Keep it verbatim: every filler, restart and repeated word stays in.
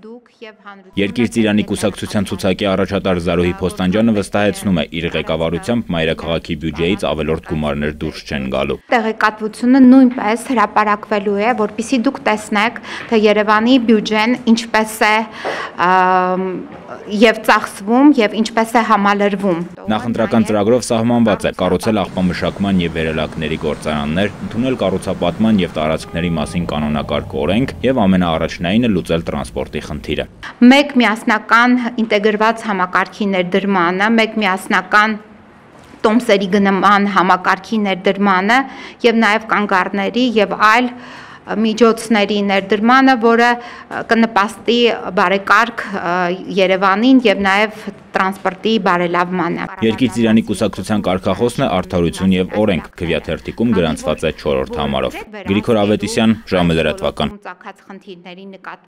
Երկիր Ծիրանի կուսակցության ցուցակի առաջատար Զարուհի Փոստանջյանը վստահեցնում է, իր ղեկավարությամբ մայրաքաղաքի բյուջեից ավելորդ գումարներ դուրս չեն գալու։ Տեղեկատվությունը նույնպես հրապարակվելու է, որպեսզի դուք տեսնեք, թե Երևանի բյուջեն ինչպես է եւ ծախսվում եւ ինչպես է համալրվում։ Նախընտրական ծրագրով սահմանված է կառուցել աղբամշակման եւ վերելակների գործարաններ, ընդունել կառուցապատման եւ տարածքների մասին կանոնակարգ օրենք եւ ամենաառաջնայինը լուծել տրանսպորտի խնդիրը։ Մեկ միասնական ինտեգրված համակարգի ներդրմանը, մեկ միասնական տոմսերի գնման համակարգի ներդրմանը եւ նաեւ կանգառների եւ այլ միջոցների ներդրմանը, որը կնպաստի բարեկարգ Երևանին եւ նաեւ տրանսպորտի բարելավմանը։ Երկիր Ծիրանի կուսակցության կարգախոսն է արդարություն եւ օրենք, քվեաթերթիկում գրանցված է չորրորդ համարով։ Գրիգոր Ավետիսյան, ժամը լրատվական։